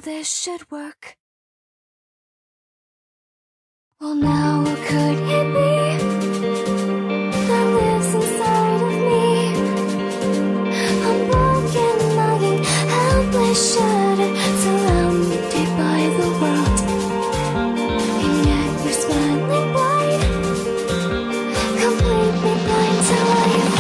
this should work. Well, now what could it be that lives inside of me? I'm broken, lying, helpless, shattered, surrounded by the world. And yet you're smiling bright, completely blind to life.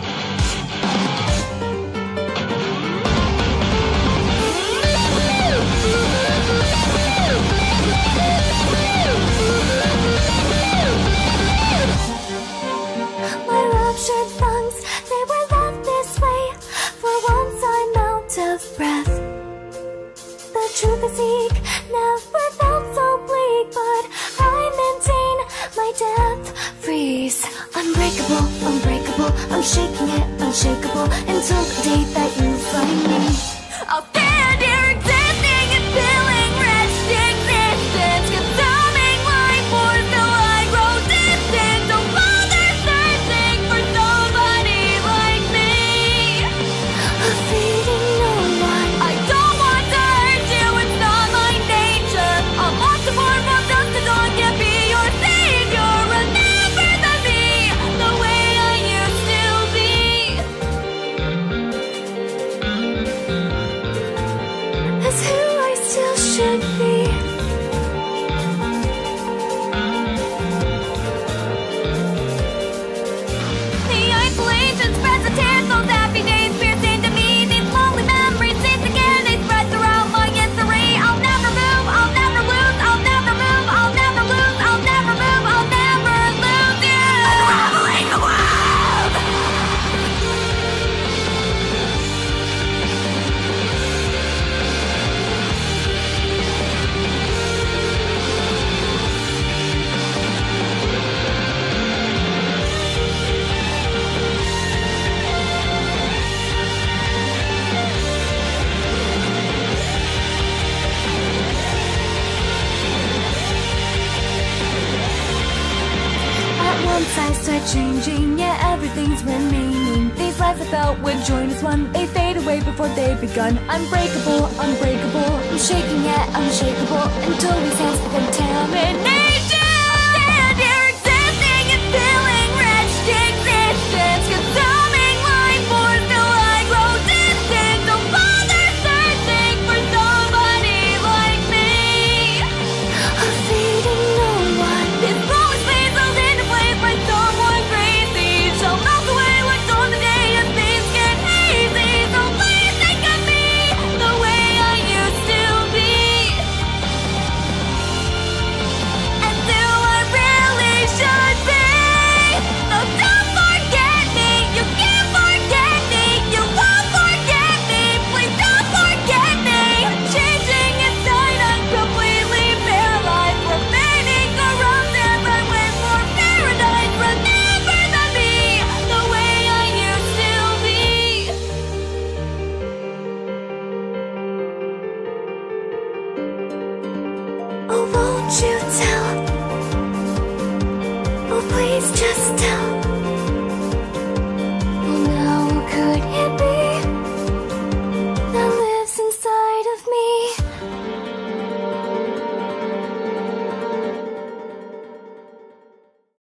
My ruptured lungs, they were left this way. For once I'm out of breath. The truth I seek never felt so bleak, but I maintain my depth. Freeze, unbreakable, unbreakable. I'm shaking it, unshakable, until the day that you find me. I'll stand here existing and feeling wretched existence, consuming life force till I grow distant. Don't bother searching for somebody like me. A fleeting no one. I don't want to hurt you, it's not my nature. I'm lost to form from dusk to dawn, can't be your savior. Remember the me, the way I used to be. That's who I still should be. The isolation spreads a tear, those happy days pierce into me. These lonely memories seize again, they spread throughout my history. I'll never move, I'll never lose, I'll never move, I'll never lose, I'll never move, I'll never lose you. Unraveling the world. At once I start changing, yeah, everything's remaining. These lives I felt would join as one, they fade away before they've begun. Unbreakable, unbreakable, I'm shaking yet unshakable, until these hands become contaminated.